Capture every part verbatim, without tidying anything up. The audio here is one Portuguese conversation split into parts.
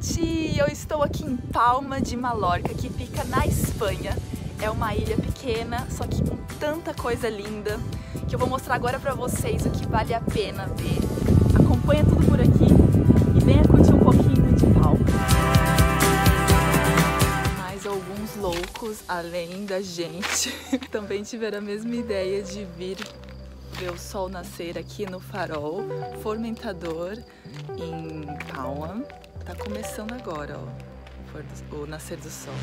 gente! Eu estou aqui em Palma de Mallorca, que fica na Espanha. É uma ilha pequena, só que com tanta coisa linda, que eu vou mostrar agora pra vocês o que vale a pena ver. Acompanha tudo por aqui e venha curtir um pouquinho de Palma. Mas alguns loucos, além da gente, também tiveram a mesma ideia de vir ver o sol nascer aqui no farol Formentador, em Palma. Tá começando agora, ó, o nascer do sol.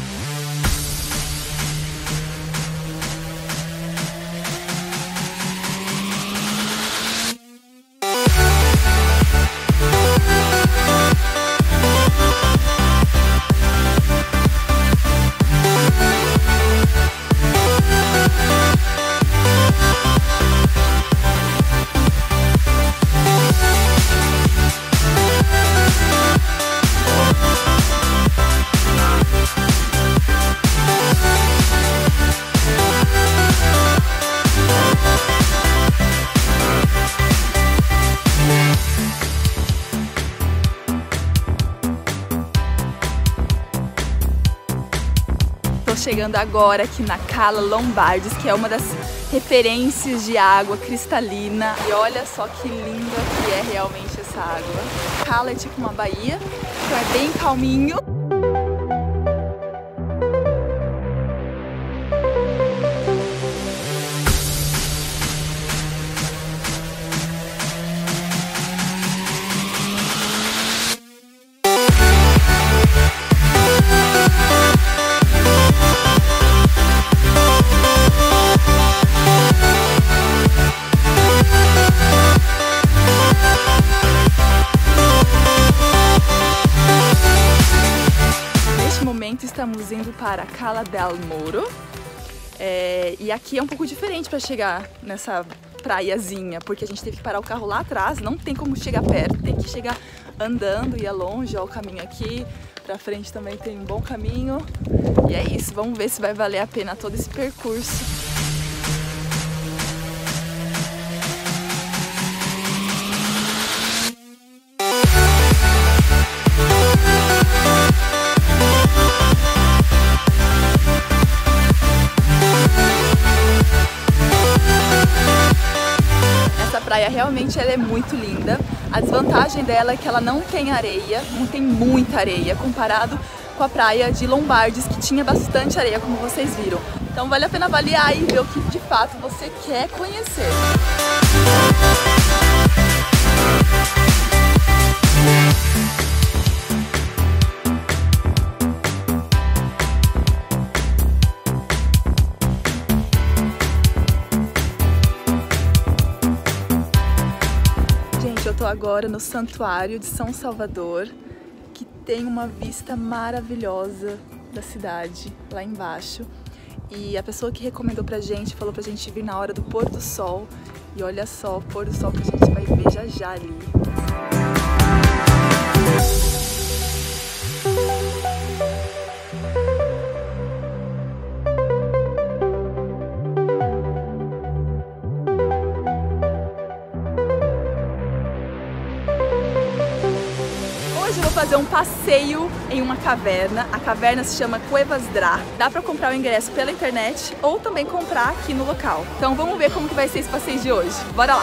Chegando agora aqui na Cala Lombardes, que é uma das referências de água cristalina. E olha só que linda que é realmente essa água. Cala é tipo uma baía, então é bem calminho. Estamos indo para Cala del Moro, é, e aqui é um pouco diferente para chegar nessa praiazinha, porque a gente teve que parar o carro lá atrás, não tem como chegar perto, tem que chegar andando e é longe. Ó, o caminho aqui, pra frente também tem um bom caminho, e é isso, vamos ver se vai valer a pena todo esse percurso. praia realmente ela é muito linda. A desvantagem dela é que ela não tem areia, não tem muita areia, comparado com a praia de Lombardes, que tinha bastante areia, como vocês viram. Então vale a pena avaliar e ver o que de fato você quer conhecer. Gente, eu tô agora no Santuário de São Salvador, que tem uma vista maravilhosa da cidade lá embaixo. E a pessoa que recomendou pra gente, falou pra gente vir na hora do pôr do sol. E olha só o pôr do sol que a gente vai ver já já ali. Hoje eu vou fazer um passeio em uma caverna. A caverna se chama Cuevas Dra. Dá pra comprar o ingresso pela internet ou também comprar aqui no local. Então vamos ver como que vai ser esse passeio de hoje. Bora lá!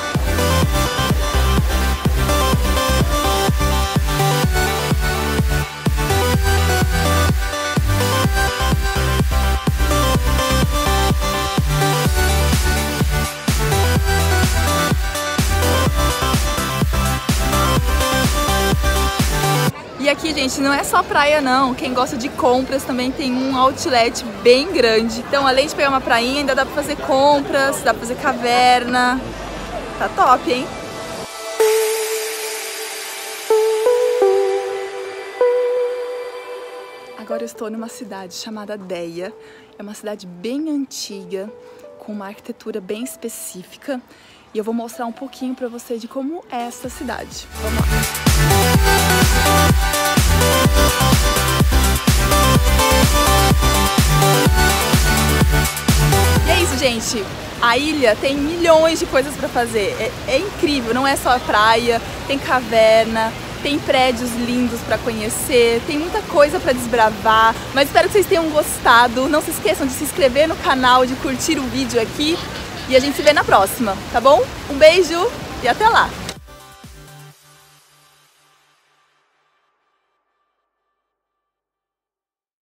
E aqui, gente, não é só praia não, quem gosta de compras também tem um outlet bem grande. Então, além de pegar uma prainha, ainda dá pra fazer compras, dá pra fazer caverna. Tá top, hein? Agora eu estou numa cidade chamada Deia. É uma cidade bem antiga, com uma arquitetura bem específica. E eu vou mostrar um pouquinho pra vocês de como é essa cidade. Vamos lá! E é isso, gente. A ilha tem milhões de coisas para fazer. É, é incrível, não é só a praia, tem caverna, tem prédios lindos para conhecer, tem muita coisa para desbravar, mas espero que vocês tenham gostado. Não se esqueçam de se inscrever no canal, de curtir o vídeo aqui e a gente se vê na próxima, tá bom? Um beijo e até lá!